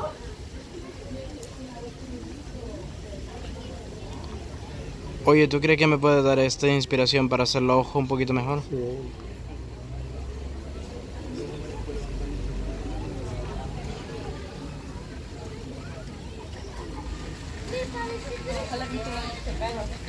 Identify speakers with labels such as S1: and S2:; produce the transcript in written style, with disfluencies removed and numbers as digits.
S1: Oye, ¿tú crees que me puede dar esta inspiración para hacer los ojos un poquito mejor?
S2: Sí.
S3: Ojalá que te lo